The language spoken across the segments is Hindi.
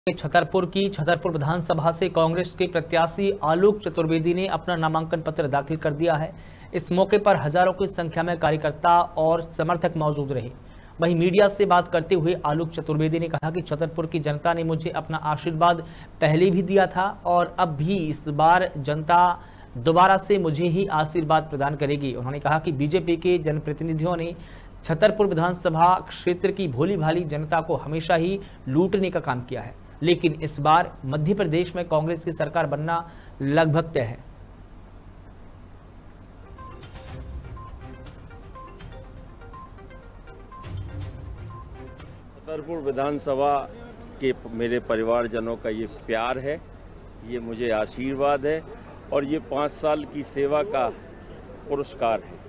छतरपुर की छतरपुर विधानसभा से कांग्रेस के प्रत्याशी आलोक चतुर्वेदी ने अपना नामांकन पत्र दाखिल कर दिया है। इस मौके पर हजारों की संख्या में कार्यकर्ता और समर्थक मौजूद रहे। वहीं मीडिया से बात करते हुए आलोक चतुर्वेदी ने कहा कि छतरपुर की जनता ने मुझे अपना आशीर्वाद पहले भी दिया था और अब भी इस बार जनता दोबारा से मुझे ही आशीर्वाद प्रदान करेगी। उन्होंने कहा कि बीजेपी के जनप्रतिनिधियों ने छतरपुर विधानसभा क्षेत्र की भोली भाली जनता को हमेशा ही लूटने का काम किया है, लेकिन इस बार मध्य प्रदेश में कांग्रेस की सरकार बनना लगभग तय है। छतरपुर विधानसभा के मेरे परिवारजनों का ये प्यार है, ये मुझे आशीर्वाद है और ये 5 साल की सेवा का पुरस्कार है।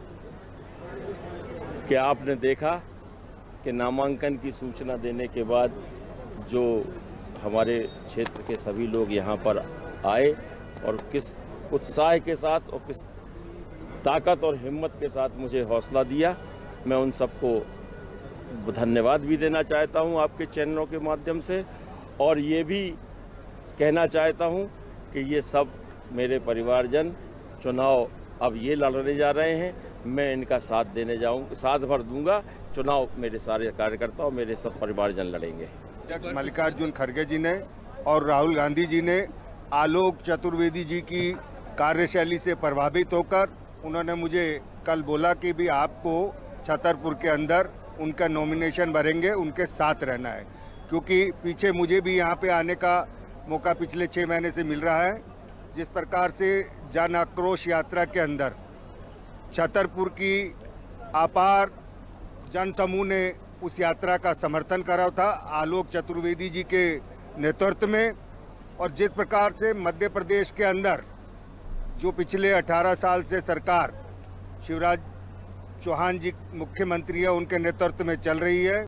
क्या आपने देखा कि नामांकन की सूचना देने के बाद जो हमारे क्षेत्र के सभी लोग यहाँ पर आए और किस उत्साह के साथ और किस ताकत और हिम्मत के साथ मुझे हौसला दिया, मैं उन सबको धन्यवाद भी देना चाहता हूँ आपके चैनलों के माध्यम से। और ये भी कहना चाहता हूँ कि ये सब मेरे परिवारजन चुनाव अब ये लड़ने जा रहे हैं, मैं इनका साथ देने जाऊँगा, साथ भर दूंगा। चुनाव मेरे सारे कार्यकर्ता और मेरे सब परिवारजन लड़ेंगे। अध्यक्ष मल्लिकार्जुन खड़गे जी ने और राहुल गांधी जी ने आलोक चतुर्वेदी जी की कार्यशैली से प्रभावित होकर उन्होंने मुझे कल बोला कि भी आपको छतरपुर के अंदर उनका नॉमिनेशन भरेंगे, उनके साथ रहना है, क्योंकि पीछे मुझे भी यहाँ पे आने का मौका पिछले 6 महीने से मिल रहा है। जिस प्रकार से जन आक्रोश यात्रा के अंदर छतरपुर की अपार जन समूह ने उस यात्रा का समर्थन करा था आलोक चतुर्वेदी जी के नेतृत्व में, और जिस प्रकार से मध्य प्रदेश के अंदर जो पिछले 18 साल से सरकार शिवराज चौहान जी मुख्यमंत्री है, उनके नेतृत्व में चल रही है,